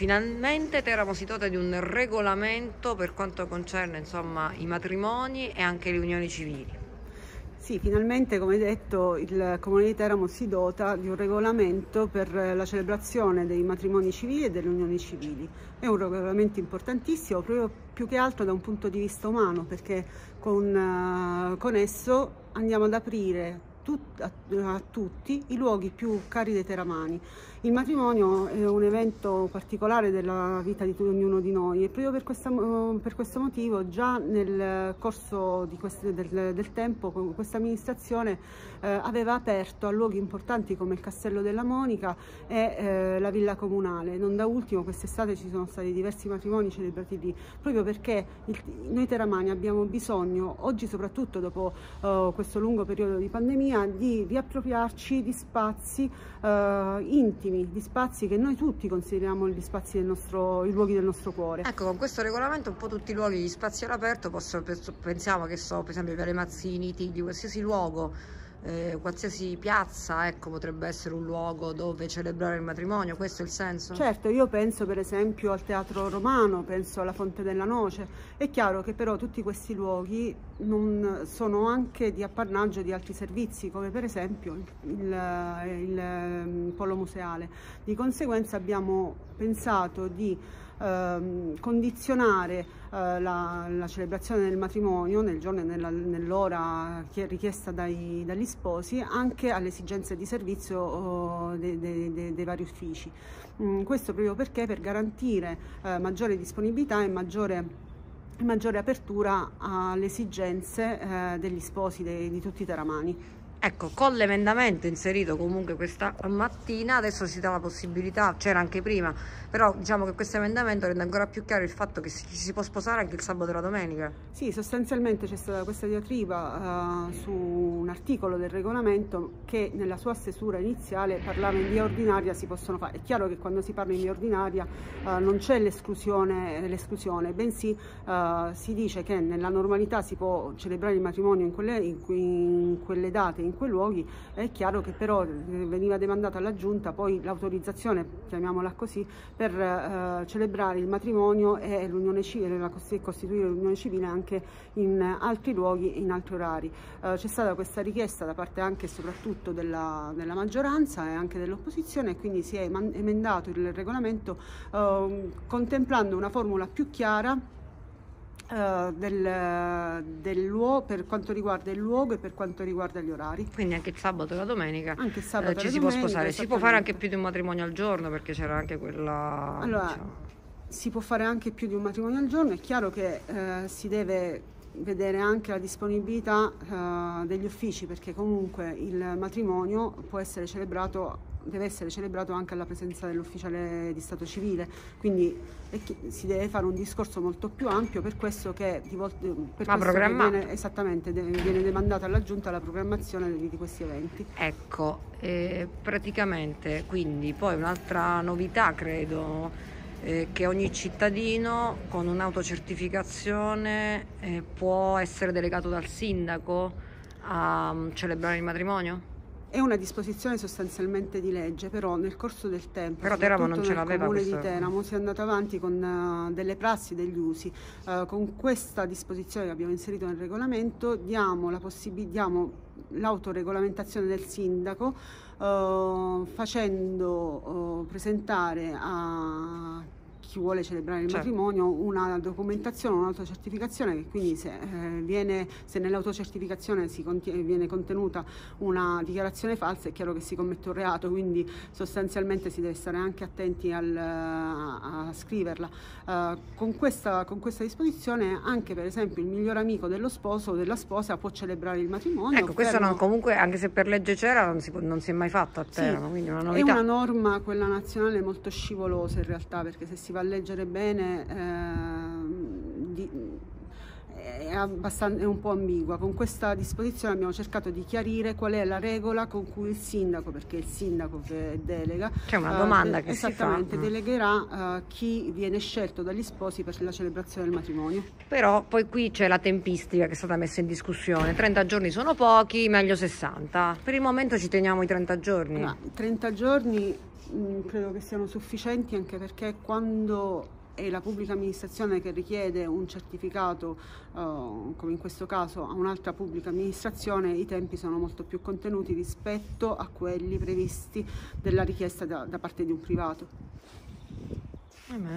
finalmente Teramo si dota di un regolamento per quanto concerne, insomma, i matrimoni e anche le unioni civili. Sì, finalmente, come detto, il Comune di Teramo si dota di un regolamento per la celebrazione dei matrimoni civili e delle unioni civili. È un regolamento importantissimo, proprio più che altro da un punto di vista umano, perché con esso andiamo ad aprire a tutti i luoghi più cari dei teramani. Il matrimonio è un evento particolare della vita di ognuno di noi e proprio per questo motivo già nel corso del tempo questa amministrazione aveva aperto a luoghi importanti come il Castello della Monica e la Villa Comunale. Non da ultimo quest'estate ci sono stati diversi matrimoni celebrati lì, proprio perché noi teramani abbiamo bisogno, oggi soprattutto dopo questo lungo periodo di pandemia, di riappropriarci di spazi intimi, di spazi che noi tutti consideriamo gli spazi i luoghi del nostro cuore. Ecco, con questo regolamento un po' tutti i luoghi, gli spazi all'aperto, pensiamo che so, per esempio Viale Mazzini, Tigli, qualsiasi luogo, qualsiasi piazza, ecco, potrebbe essere un luogo dove celebrare il matrimonio, questo è il senso? Certo, io penso per esempio al Teatro Romano, penso alla Fonte della Noce. È chiaro che però tutti questi luoghi non sono anche di appannaggio di altri servizi, come per esempio il polo museale. Di conseguenza abbiamo pensato di condizionare la celebrazione del matrimonio nel giorno e nell'ora richiesta dagli sposi anche alle esigenze di servizio dei vari uffici. Questo proprio perché per garantire maggiore disponibilità e maggiore apertura alle esigenze degli sposi di tutti i teramani. Ecco, con l'emendamento inserito comunque questa mattina, adesso si dà la possibilità, c'era anche prima, però diciamo che questo emendamento rende ancora più chiaro il fatto che si può sposare anche il sabato e la domenica. Sì, sostanzialmente c'è stata questa diatriba su un articolo del regolamento che nella sua stesura iniziale parlava in via ordinaria si possono fare. È chiaro che quando si parla in via ordinaria non c'è l'esclusione, bensì si dice che nella normalità si può celebrare il matrimonio in quelle date, in quei luoghi. È chiaro che però veniva demandata alla Giunta poi l'autorizzazione, chiamiamola così, per celebrare il matrimonio e l'unione civile, costituire l'unione civile anche in altri luoghi, in altri orari. C'è stata questa richiesta da parte anche e soprattutto della maggioranza e anche dell'opposizione, e quindi si è emendato il regolamento contemplando una formula più chiara per quanto riguarda il luogo e per quanto riguarda gli orari. Quindi anche il sabato e la domenica anche il sabato ci si può sposare. Si può fare anche più di un matrimonio al giorno, perché c'era anche quella... Allora, diciamo... si può fare anche più di un matrimonio al giorno. È chiaro che si deve vedere anche la disponibilità degli uffici, perché comunque il matrimonio deve essere celebrato anche alla presenza dell'ufficiale di stato civile, quindi si deve fare un discorso molto più ampio, per questo che viene demandata alla Giunta la programmazione di questi eventi. Ecco, praticamente quindi poi un'altra novità credo che ogni cittadino con un'autocertificazione può essere delegato dal sindaco a celebrare il matrimonio? È una disposizione sostanzialmente di legge, però nel corso del tempo, però Teramo non ce l'aveva, Comune di Teramo si è andato avanti con delle prassi, degli usi. Con questa disposizione che abbiamo inserito nel regolamento diamo l'autoregolamentazione del sindaco, facendo presentare a chi vuole celebrare il matrimonio una documentazione, un'autocertificazione, che quindi se nell'autocertificazione viene contenuta una dichiarazione falsa, è chiaro che si commette un reato, quindi sostanzialmente si deve stare anche attenti a scriverla. Con questa disposizione anche per esempio il miglior amico dello sposo o della sposa può celebrare il matrimonio. Ecco, questo comunque, anche se per legge c'era, non si è mai fatto a Teramo, quindi è una novità. È una norma, quella nazionale, molto scivolosa in realtà, perché se si va a leggere bene è un po' ambigua. Con questa disposizione abbiamo cercato di chiarire qual è la regola con cui il sindaco, perché è il sindaco che delega, c'è una domanda che si fa. Esattamente, delegherà chi viene scelto dagli sposi per la celebrazione del matrimonio. Però poi qui c'è la tempistica che è stata messa in discussione. 30 giorni sono pochi, meglio 60. Per il momento ci teniamo i 30 giorni. 30 giorni credo che siano sufficienti, anche perché quando è la pubblica amministrazione che richiede un certificato, come in questo caso, a un'altra pubblica amministrazione, i tempi sono molto più contenuti rispetto a quelli previsti della richiesta da parte di un privato.